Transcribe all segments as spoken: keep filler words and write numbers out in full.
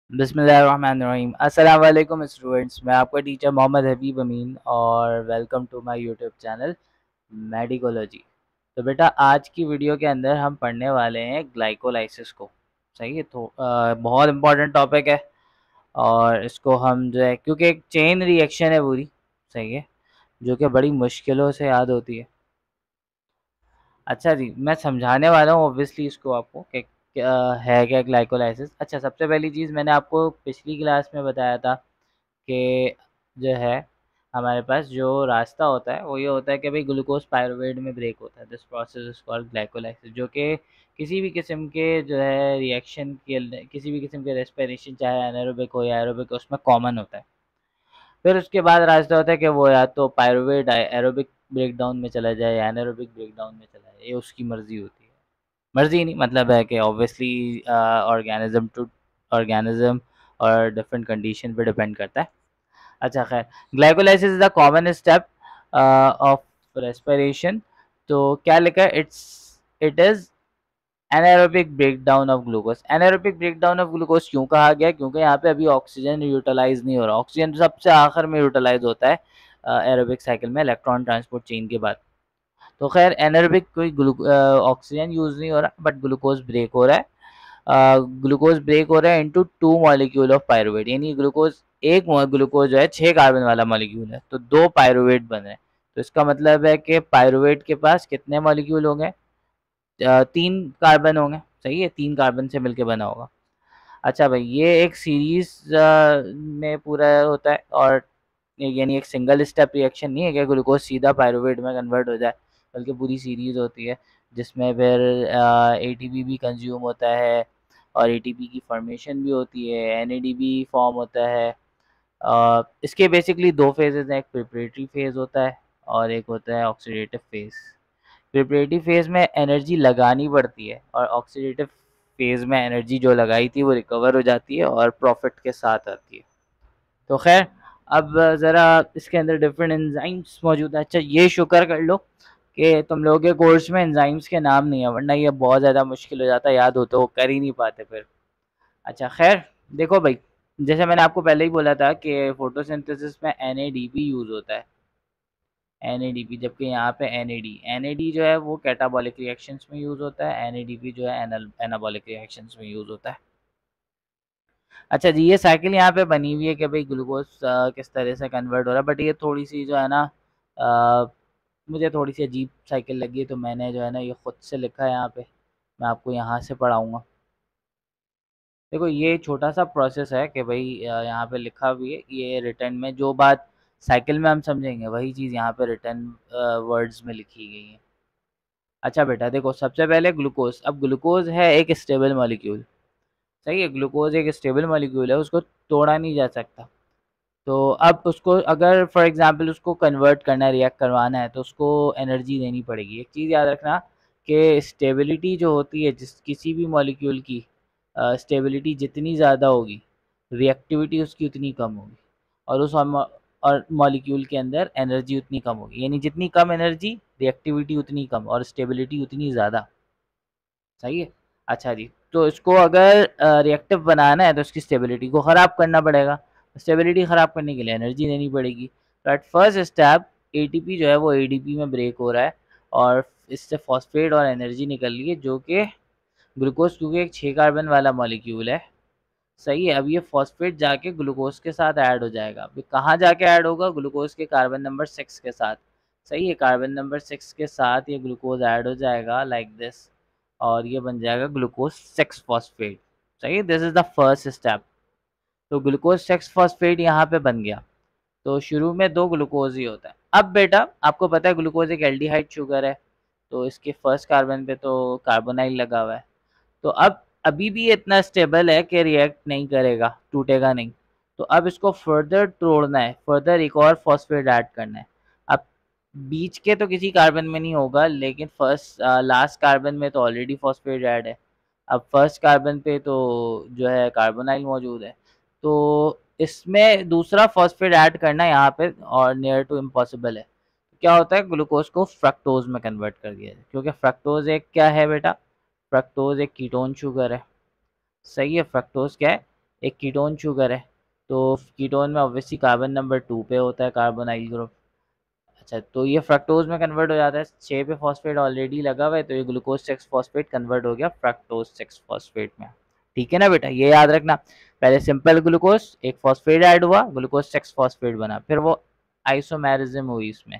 बिस्मिल्लाहिर्रहमानिर्रहीम। अस्सलाम वालेकुम स्टूडेंट्स, मैं आपका टीचर मोहम्मद हबीब अमीन और welcome to my YouTube channel Medicology. तो बेटा आज की वीडियो के अंदर हम पढ़ने वाले हैं ग्लाइकोलाइसिस को। सही है, तो अ, बहुत इंपॉर्टेंट टॉपिक है और इसको हम जो है क्योंकि एक चेन रिएक्शन है पूरी, सही है, जो कि बड़ी मुश्किलों से याद होती है। अच्छा जी, मैं समझाने वाला हूँ ऑब्वियसली इसको आपको कि क्या है क्या ग्लाइकोलाइसिस। अच्छा, सबसे पहली चीज़ मैंने आपको पिछली क्लास में बताया था कि जो है हमारे पास जो रास्ता होता है वो ये होता है कि भाई ग्लूकोज पायरुवेट में ब्रेक होता है। This process is called glycolysis, जो कि किसी भी किस्म के जो है रिएक्शन के किसी भी किस्म के रेस्पिरेशन, चाहे एनारोबिक हो या एरोबिक हो, उसमें कॉमन होता है। फिर उसके बाद रास्ता होता है कि वो या तो पायरुवेट एरोबिक ब्रेकडाउन में चला जाए या एनारोबिक ब्रेकडाउन में चला जाए, ये उसकी मर्जी होती है। मर्जी नहीं मतलब है कि ऑब्वियसली ऑर्गेनिज्म टू ऑर्गेनिज्म और डिफरेंट कंडीशन पे डिपेंड करता है। अच्छा खैर, glycolysis is the common step of respiration. तो क्या लिखा है, it's it is anaerobic breakdown of glucose. Anaerobic breakdown of glucose क्यों कहा गया? क्योंकि यहाँ पे अभी ऑक्सीजन यूटिलाइज नहीं हो रहा। ऑक्सीजन सबसे आखिर में यूटिलाइज होता है एरोबिक साइकिल में, इलेक्ट्रॉन ट्रांसपोर्ट चेन के बाद। तो खैर एनारोबिक कोई ऑक्सीजन यूज नहीं हो रहा, बट ग्लूकोज ब्रेक हो रहा है। ग्लूकोज ब्रेक हो रहा है into two molecule of pyruvate, यानी ग्लूकोज एक ग्लूकोज जो है छह कार्बन वाला मॉलिक्यूल है, तो दो पायरुवेट बन रहे हैं। तो इसका मतलब है कि पायरुवेट के पास कितने मॉलिक्यूल होंगे? अ, तीन कार्बन होंगे। सही है, तीन कार्बन से मिलके बना होगा। अच्छा भाई, ये एक सीरीज में पूरा होता है और यानी एक सिंगल स्टेप रिएक्शन नहीं है कि ग्लूकोज सीधा पायरुवेट में कन्वर्ट हो जाए, बल्कि पूरी सीरीज होती है जिसमें फिर एटीपी भी कंज्यूम होता है और एटीपी की फॉर्मेशन भी होती है, एनएडीपी फॉर्म होता है। अ, इसके बेसिकली दो फेजेस हैं, एक प्रिपरेटरी फेज होता है और एक होता है ऑक्सीडेटिव फेज। प्रिपरेटरी फेज में एनर्जी लगानी पड़ती है और ऑक्सीडेटिव फेज में एनर्जी जो लगाई थी वो रिकवर हो जाती है और प्रॉफिट के साथ आती है। तो खैर, अब ज़रा इसके अंदर डिफरेंट एंजाइम्स मौजूद है। अच्छा, ये शुक्र कर लो कि तुम लोगों के कोर्स में एंजाइम्स के नाम नहीं है, वरना ये बहुत ज़्यादा मुश्किल हो जाता है, याद हो तो कर ही नहीं पाते फिर। अच्छा खैर, देखो भाई, जैसे मैंने आपको पहले ही बोला था कि फोटोसिंथेसिस में N A D P use होता है, एन ए डी पी, जबकि यहाँ पे N A D N A D जो है वो कैटाबॉलिक रिएक्शंस में यूज़ होता है, एन ए डी पी जो है एनाबॉलिक रिएक्शंस में यूज़ होता है। अच्छा जी, ये साइकिल यहाँ पे बनी हुई है कि भाई ग्लूकोज किस तरह से कन्वर्ट हो रहा है, बट ये थोड़ी सी जो है ना, अ, मुझे थोड़ी सी अजीब साइकिल लगी, तो मैंने जो है ना ये खुद से लिखा है यहाँ पे, मैं आपको यहाँ से पढ़ाऊँगा। देखो, ये छोटा सा प्रोसेस है कि भाई अ, यहाँ पे लिखा भी है, ये रिटर्न में जो बात साइकिल में हम समझेंगे वही चीज़ यहाँ पे रिटर्न वर्ड्स में लिखी गई है। अच्छा बेटा देखो, सबसे पहले ग्लूकोज। अब ग्लूकोज है एक स्टेबल मॉलिक्यूल, सही है, ग्लूकोज एक स्टेबल मॉलिक्यूल है, उसको तोड़ा नहीं जा सकता। तो अब उसको अगर फॉर एग्जांपल उसको कन्वर्ट करना है, रिएक्ट करवाना है, तो उसको एनर्जी देनी पड़ेगी। एक चीज़ याद रखना कि स्टेबिलिटी जो होती है जिस किसी भी मॉलिक्यूल की, स्टेबिलिटी जितनी ज़्यादा होगी रिएक्टिविटी उसकी उतनी कम होगी, और उस मॉ- और मॉलिक्यूल के अंदर एनर्जी उतनी कम होगी, यानी जितनी कम एनर्जी रिएक्टिविटी उतनी कम और स्टेबिलिटी उतनी ज़्यादा। सही है। अच्छा जी, तो इसको अगर रिएक्टिव बनाना है तो इसकी स्टेबिलिटी को ख़राब करना पड़ेगा। स्टेबिलिटी ख़राब करने के लिए एनर्जी देनी पड़ेगी। तो एट फर्स्ट स्टेप एटीपी जो है वो एडीपी में ब्रेक हो रहा है और इससे फॉस्फेट और एनर्जी निकल रही है, जो कि ग्लूकोज, क्योंकि एक छः कार्बन वाला मॉलिक्यूल है। सही है। अब ये फॉस्फेट जाके ग्लूकोज के साथ ऐड हो जाएगा। अभी कहाँ जाके ऐड होगा? ग्लूकोज के कार्बन नंबर सिक्स के साथ। सही है, कार्बन नंबर सिक्स के साथ ये ग्लूकोज ऐड हो जाएगा लाइक दिस, और ये बन जाएगा ग्लूकोज सिक्स फॉस्फेट। सही है, this is the first step. तो ग्लूकोज सिक्स फॉस्फेट यहाँ पे बन गया। तो शुरू में दो ग्लूकोज ही होता है। अब बेटा आपको पता है ग्लूकोज एक एल्डिहाइड शुगर है, तो इसके फर्स्ट कार्बन पे तो कार्बोनाइल लगा हुआ है। तो अब अभी भी ये इतना स्टेबल है कि रिएक्ट नहीं करेगा, टूटेगा नहीं। तो अब इसको फर्दर तोड़ना है, फर्दर एक और फॉस्फेट ऐड करना है। अब बीच के तो किसी कार्बन में नहीं होगा, लेकिन फर्स्ट लास्ट कार्बन में तो ऑलरेडी फॉस्फेट ऐड है। अब फर्स्ट कार्बन पे तो जो है कार्बोनाइल मौजूद है, तो इसमें दूसरा फॉस्फेट ऐड करना यहाँ पे और नियर टू इम्पॉसिबल है। क्या होता है, ग्लूकोज को फ्रक्टोज में कन्वर्ट कर दिया जाए, क्योंकि फ्रक्टोज एक क्या है बेटा, फ्रक्टोज एक कीटोन शुगर है। सही है, फ्रक्टोज क्या है? एक कीटोन शुगर है, तो कीटोन में ऑब्वियसली कार्बन नंबर टू पे होता है कार्बोनाइल ग्रुप। अच्छा, तो ये फ्रक्टोज में कन्वर्ट हो जाता है, छः पे फॉस्फेट ऑलरेडी लगा हुआ है, तो ये ग्लूकोज सिक्स फॉस्फेट कन्वर्ट हो गया फ्रक्टोज सिक्स फॉस्फेट में। ठीक है ना बेटा, ये याद रखना। पहले सिंपल ग्लूकोज, एक फॉस्फेट ऐड हुआ, ग्लूकोज सिक्स फॉस्फेट बना, फिर वो आइसोमेरिज्म हुई इसमें,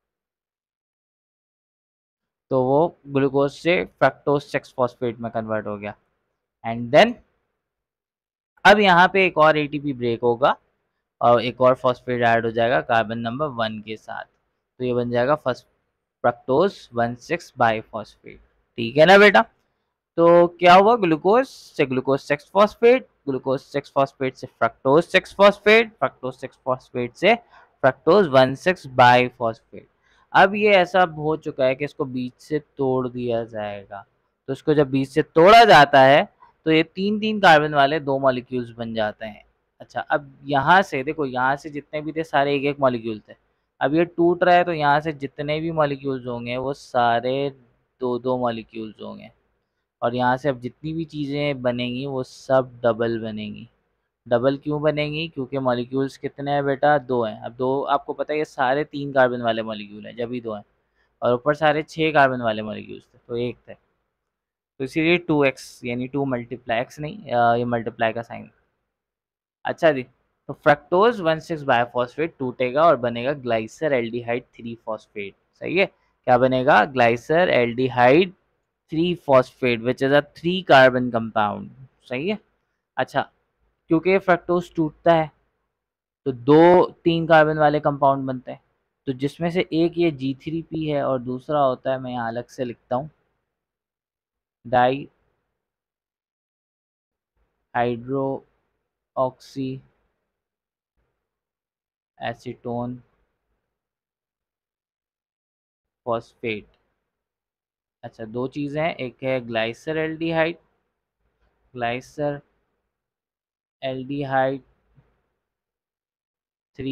तो वो ग्लूकोज से फ्रक्टोज सिक्स फॉस्फेट में कन्वर्ट हो गया। एंड देन अब यहाँ पे एक और एटीपी ब्रेक होगा और एक और फॉस्फेट ऐड हो जाएगा कार्बन नंबर वन के साथ, तो ये बन जाएगा first fructose one six biphosphate. ठीक है ना बेटा, तो क्या हुआ, ग्लूकोज से glucose six phosphate, glucose six phosphate से fructose six phosphate, fructose six phosphate से फ्रक्टोज वन सिक्स बाईफॉस्फेट। अब ये ऐसा हो चुका है कि इसको बीच से तोड़ दिया जाएगा, तो इसको जब बीच से तोड़ा जाता है तो ये तीन तीन कार्बन वाले दो मॉलिक्यूल्स बन जाते हैं। अच्छा, अब यहाँ से देखो, यहाँ से जितने भी थे सारे एक एक मॉलिक्यूल थे, अब ये टूट रहा है तो यहाँ से जितने भी मॉलिक्यूल्स होंगे वो सारे दो दो मॉलिक्यूल्स होंगे, और यहाँ से अब जितनी भी चीज़ें बनेंगी वो सब डबल बनेंगी। डबल क्यों बनेंगी, क्योंकि मॉलिक्यूल्स कितने हैं बेटा, दो हैं। अब दो आपको पता है ये सारे तीन कार्बन वाले मॉलिक्यूल हैं, जब भी दो हैं, और ऊपर सारे छः कार्बन वाले मॉलिक्यूल्स थे तो एक थे, तो इसीलिए टू एक्स यानी टू मल्टीप्लाई एक्स नहीं, अ, ये मल्टीप्लाई का साइन। अच्छा जी, तो फ्रक्टोज वन सिक्स बायोफॉस्फेट टूटेगा और बनेगा ग्लाइसर एल्डिहाइड थ्री फॉस्फेट। सही है, क्या बनेगा, glyceraldehyde three phosphate which is a three carbon compound. सही है। अच्छा, क्योंकि फ्रक्टोज टूटता है तो दो तीन कार्बन वाले कंपाउंड बनते हैं, तो जिसमें से एक ये जी थ्री पी है और दूसरा होता है, मैं यहाँ अलग से लिखता हूँ, dihydroxy acetone phosphate. अच्छा, दो चीज़ें हैं, एक है glyceraldehyde, glyceraldehyde three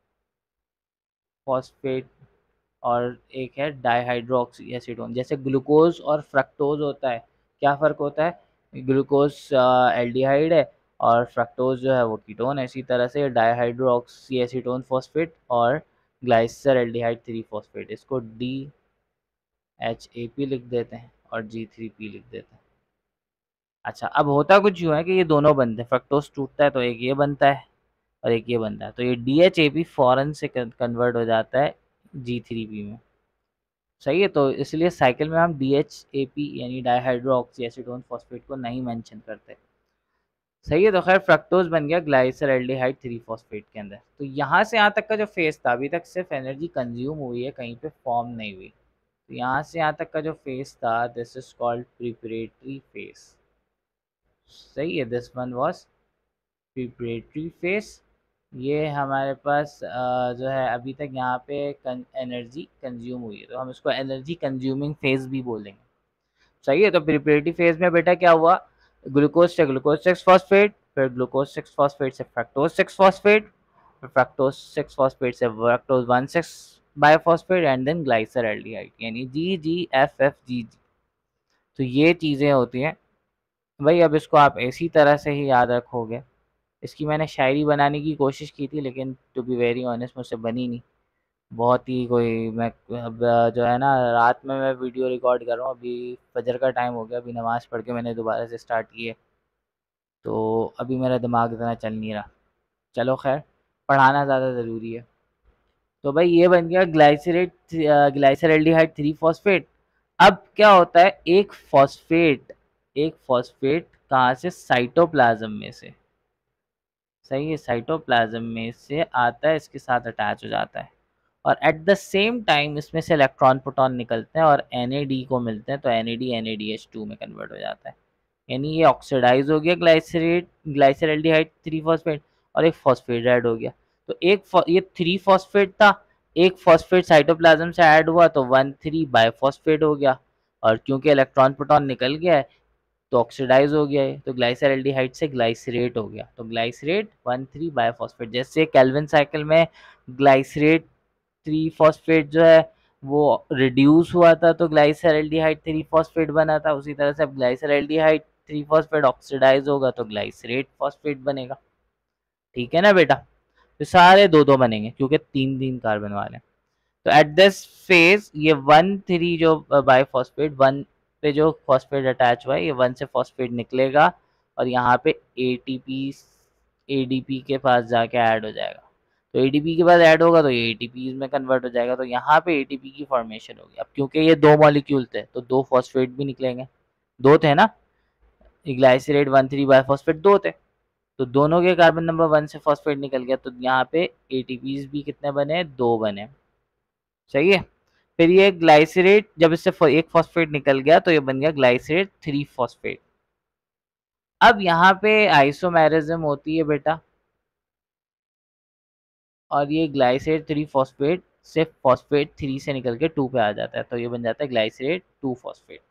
phosphate, और एक है डाईहाइड्रोक्सी एसीटोन। जैसे ग्लूकोज और फ्रक्टोज होता है, क्या फ़र्क होता है, ग्लूकोज एल्डिहाइड है और फ्रक्टोज जो है वो कीटोन है। इसी तरह से डाईहाइड्रोक्सी एसीटोन फॉस्फेट और ग्लाइसर एल्डिहाइड थ्री फॉस्फेट, इसको डी एच ए पी लिख देते हैं और जी थ्री पी लिख देते हैं। अच्छा, अब होता कुछ यूँ है कि ये दोनों बनते हैं, फ्रक्टोज टूटता है तो एक ये बनता है और एक ये बनता है, तो ये डी एच ए पी फ़ौरन से कन्वर्ट हो जाता है जी थ्री पी में। सही है, तो इसलिए साइकिल में हम डी एच ए पी यानी डाईहाइड्रो ऑक्सी एसीटोन फॉस्फेट को नहीं मेंशन करते। सही है, तो खैर फ्रक्टोज बन गया ग्लाइसर एल्डिहाइड थ्री फॉस्फेट के अंदर। तो यहाँ से यहाँ तक का जो फेस था, अभी तक सिर्फ एनर्जी कंज्यूम हुई है, कहीं पे फॉर्म नहीं हुई। तो यहाँ से यहाँ तक का जो फेस था, this is called preparatory phase. सही है, this one was preparatory phase. ये हमारे पास अ, जो है अभी तक यहाँ पे एनर्जी कंज्यूम हुई है, तो हम इसको एनर्जी कंज्यूमिंग फेज भी बोलेंगे। सही है, तो प्रिपरेटरी फेज में बेटा क्या हुआ, ग्लूकोज से ग्लूकोज सिक्स फॉस्फेट, फिर ग्लूकोज सिक्स फॉस्फेट से फ्रक्टोज सिक्स फॉस्फेट, फिर फ्रक्टोज सिक्स फॉस्फेट से fructose one six biophosphate, and then glyceraldehyde यानी जी जी एफ एफ जी जी। तो ये चीज़ें होती हैं भाई। अब इसको आप इसी तरह से ही याद रखोगे। इसकी मैंने शायरी बनाने की कोशिश की थी, लेकिन टू बी वेरी ऑनेस्ट मुझसे बनी नहीं। बहुत ही कोई मैं अब जो है ना, रात में मैं वीडियो रिकॉर्ड कर रहा हूँ, अभी फजर का टाइम हो गया, अभी नमाज़ पढ़ के मैंने दोबारा से स्टार्ट की है, तो अभी मेरा दिमाग इतना चल नहीं रहा। चलो खैर, पढ़ाना ज़्यादा ज़रूरी है। तो भाई ये बन गया ग्लाइसरेट ग्लाइसरल्डिहाइड थ्री फॉस्फेट। अब क्या होता है, एक फॉस्फेट एक फॉस्फेट कहाँ से, साइटोप्लाज्म में से। सही है, साइटोप्लाज्म में से आता है, इसके साथ अटैच हो जाता है, और एट द सेम टाइम इसमें से इलेक्ट्रॉन प्रोटॉन निकलते हैं और एन ए डी को मिलते हैं, तो N A D N A D H two में कन्वर्ट हो जाता है। यानी ये ऑक्सीडाइज हो गया ग्लाइसरेट ग्लाइसरल्डिहाइड थ्री फॉस्फेट, और एक फॉस्फेट ऐड हो गया। तो एक ये थ्री फॉस्फेट था, एक फॉस्फेट साइटोप्लाज्म से ऐड हुआ तो वन थ्री बाईफॉस्फेट हो गया, और क्योंकि इलेक्ट्रॉन प्रोटॉन निकल गया है तो ऑक्सीडाइज हो गया है, तो ग्लाइसरल्डिहाइड से ग्लाइसरेट हो गया, तो ग्लाइसरेट वन थ्री बायोफॉस्फेट। जैसे केल्विन साइकिल में ग्लाइसरेट थ्री फॉस्फेट जो है वो रिड्यूस हुआ था तो ग्लाइसरल्डिहाइड थ्री फॉस्फेट बना था, उसी तरह से अब ग्लाइसरल्डिहाइड थ्री फॉस्फेट ऑक्सीडाइज होगा तो ग्लाइसरेट फॉस्फेट बनेगा। ठीक है ना बेटा, तो सारे दो दो बनेंगे क्योंकि तीन तीन कार्बन वाले। तो एट दिस फेज ये वन थ्री जो बाइफॉस्फेट वन पे जो फॉस्फेट अटैच हुआ है ये वन से फॉस्फेट निकलेगा और यहाँ पे एटीपी एडीपी के पास जाके ऐड हो जाएगा। तो एडीपी के पास ऐड होगा तो ये एटीपी में कन्वर्ट हो जाएगा, तो यहाँ पे एटीपी की फॉर्मेशन होगी। अब क्योंकि ये दो मॉलिक्यूल थे तो दो फॉस्फेट भी निकलेंगे, दो थे ना, ग्लाइसरेट वन थ्री बाइफॉस्फेट दो थे, तो दोनों के कार्बन नंबर वन से फॉस्फेट निकल गया, तो यहाँ पे एटीपीज भी कितने बने, दो बने। सही है। फिर ये ग्लाइसरेट जब इससे एक फॉस्फेट निकल गया तो ये बन गया ग्लाइसरेट थ्री फॉस्फेट। अब यहाँ पे आइसोमेरिज्म होती है बेटा, और ये ग्लाइसरेट थ्री फॉस्फेट से फॉस्फेट थ्री से निकल के टू पे आ जाता है, तो ये बन जाता है ग्लाइसरेट टू फॉस्फेट।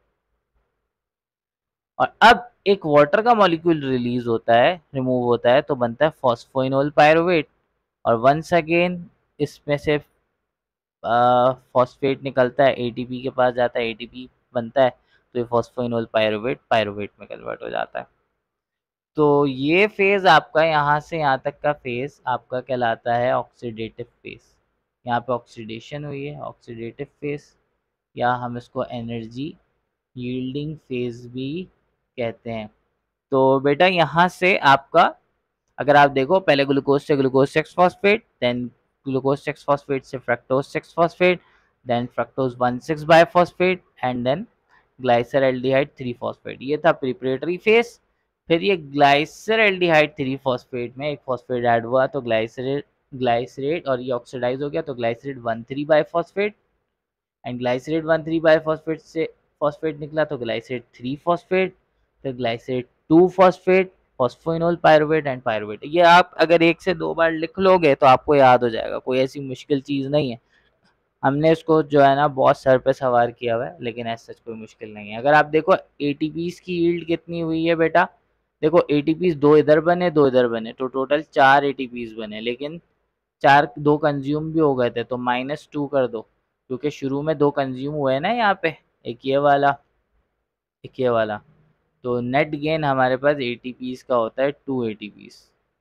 और अब एक वाटर का मॉलिक्यूल रिलीज होता है, रिमूव होता है, तो बनता है फॉस्फोइनोल पायरुवेट। और वंस अगेन इसमें से फॉस्फेट निकलता है, एटीपी के पास जाता है, एटीपी बनता है, तो ये फॉस्फोइनोल पायरुवेट पायरुवेट में कन्वर्ट हो जाता है। तो ये फेज आपका यहाँ से यहाँ तक का फेज आपका कहलाता है ऑक्सीडेटिव फेज। यहाँ पे ऑक्सीडेशन हुई है, ऑक्सीडेटिव फेज, या हम इसको एनर्जी यील्डिंग फेज भी कहते हैं। तो बेटा यहाँ से आपका अगर आप देखो, पहले ग्लूकोज से glucose six phosphate, then glucose six phosphate से fructose six phosphate, then fructose one six biphosphate, and then glyceraldehyde three phosphate. ये था प्रिपरेटरी फेज। फिर ये ग्लाइसरल्डिहाइड थ्री फॉस्फेट में एक फॉस्फेट ऐड हुआ तो ग्लाइसरेट ग्लाइसरेट और ये ऑक्सीडाइज हो गया तो glycerate one three biphosphate, and glycerate one three biphosphate से फॉस्फेट निकला तो ग्लाइसरेट थ्री फॉस्फेट, फिर glycerate two phosphate, phosphoenol pyruvate and pyruvate. ये आप अगर एक से दो बार लिख लोगे तो आपको याद हो जाएगा, कोई ऐसी मुश्किल चीज़ नहीं है। हमने इसको जो है ना बहुत सर पे सवार किया हुआ है, लेकिन ऐसा कोई मुश्किल नहीं है। अगर आप देखो एटीपीज की यील्ड कितनी हुई है बेटा, देखो एटीपीज दो इधर बने दो इधर बने तो टोटल चार एटीपीज बने, लेकिन चार दो कंज्यूम भी हो गए थे तो माइनस टू कर दो, क्योंकि शुरू में दो कंज्यूम हुए हैं ना यहाँ पे, एक ये वाला एक ये वाला, तो नेट गेन हमारे पास एटीपीज का होता है टू एटीपीज,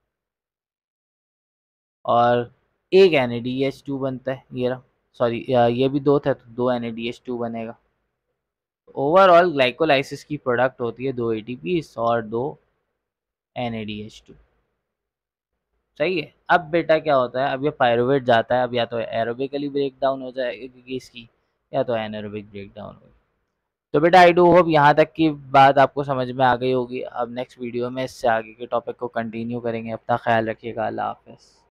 और एक N A D H two बनता है, ये रहा, सॉरी ये भी दो था तो दो N A D H two बनेगा। ओवरऑल ग्लाइकोलाइसिस की प्रोडक्ट होती है दो एटीपीज और दो N A D H two. सही है। अब बेटा क्या होता है, अब ये पायरुवेट जाता है, अब या तो एरोबिकली ब्रेक डाउन हो जाएगी इसकी, या तो एनारोबिक ब्रेक डाउन होगी। तो बेटा आई डू होप यहाँ तक की बात आपको समझ में आ गई होगी। अब नेक्स्ट वीडियो में इससे आगे के टॉपिक को कंटिन्यू करेंगे। अपना ख्याल रखिएगा। अल्लाह हाफ़िज़।